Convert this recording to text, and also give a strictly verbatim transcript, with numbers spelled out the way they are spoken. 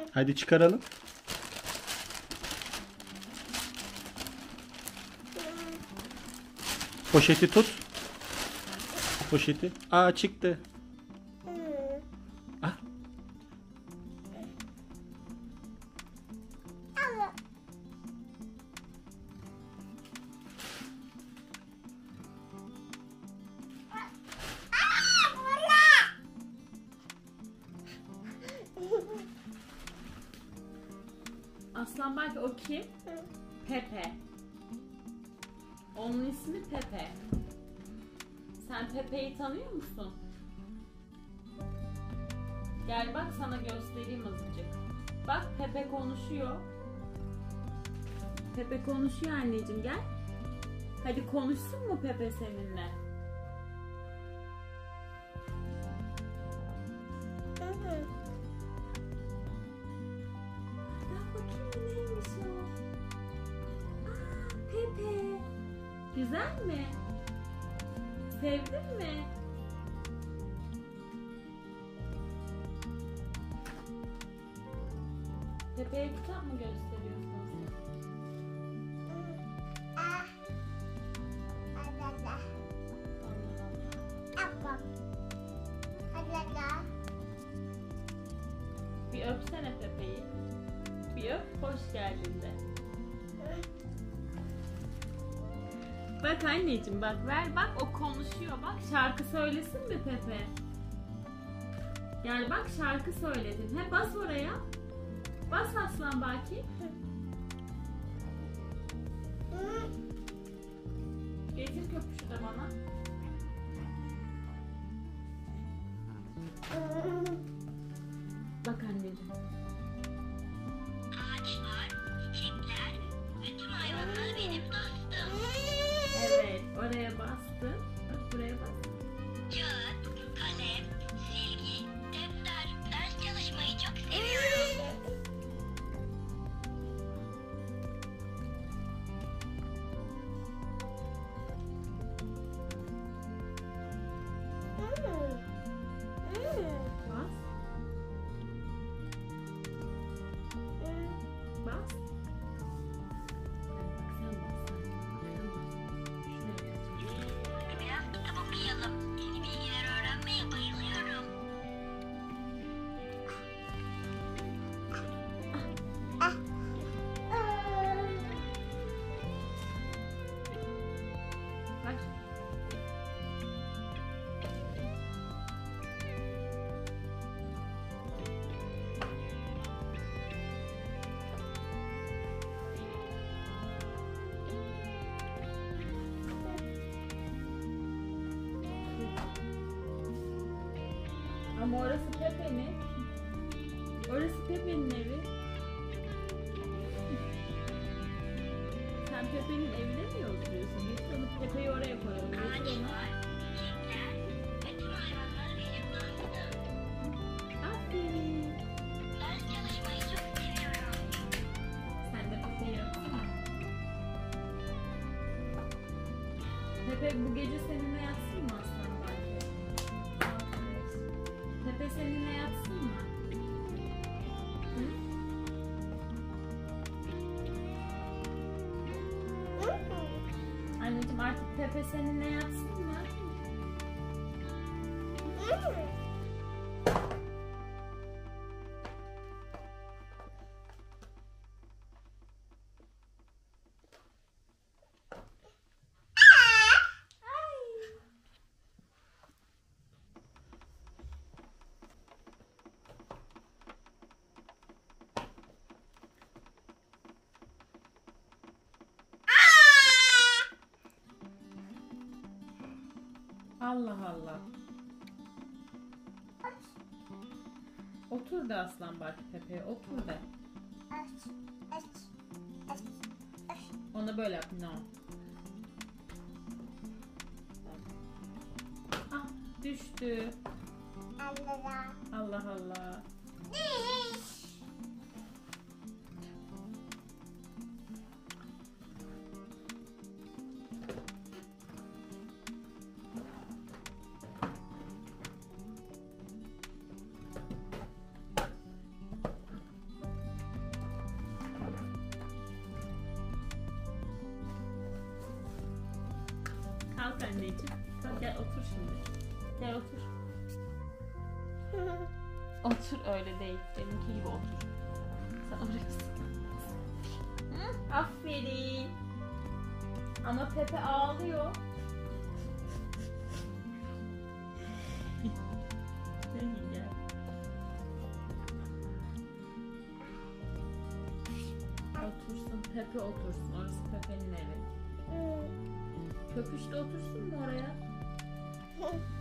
Hadi çıkaralım. Poşeti tut. Poşeti. Aa, çıktı. Ah. Aslan belki o kim? Pepe. Onun ismi Pepe. Sen Pepe'yi tanıyor musun? Gel bak, sana göstereyim azıcık. Bak, Pepe konuşuyor. Pepe konuşuyor anneciğim, gel. Hadi konuşsun mu Pepe seninle? Pepe. Güzel mi? Sevdin mi? Pepe'ye kitap mı gösteriyorsun sen? Bir öpsene Pepe'yi. Bir öp, hoş geldin de. Bak anneciğim, bak ver, bak o konuşuyor, bak şarkı söylesin mi Pepe? Gel bak, şarkı söyledin. He, bas oraya. Bas Aslan Baki. Getir köpüşü de bana. Bak anneciğim. Ağaçlar, çiçekler, bütün hayvanlar benim dostum. Evet, oraya bastın. Bak buraya bas. Kağıt, kalem, silgi, defter, ders çalışmayı çok seviyorum. Bas. Bas. Biraz kitap okuyalım. Yeni bilgiler öğrenmeye bayılıyorum. Bak. Ama orası Pepe'nin. Orası Pepe'nin evi. Sen Pepe'nin evine mi oturuyorsun? Getir onu, Pepe'yi oraya koyalım. Getir onu. Ağaçlar, çiçekler, bütün hayvanlar benim dostum. Aferin. Ders çalışmayı çok seviyorum. Sen de Pepe'yi öpsene. Pepe bu gece seninle yatsın mı Aslan Baki? Pepe seninle yatsın mı? Hı? Anneciğim, artık Pepe seninle yatsın mı? Allah Allah. Otur da Aslan Baki Pepe'ye, otur da. Ona böyle yap, no. Ah, düştü. Allah Allah. Bak anneciğim. Bak gel otur şimdi. Gel otur. Otur öyle değil. Benimki gibi otur. Sen oraya. Hı, aferin. Ama Pepe ağlıyor. Gel. Otursun. Pepe otursun. Orası Pepe'nin evi. Köpüş de otursun mu oraya?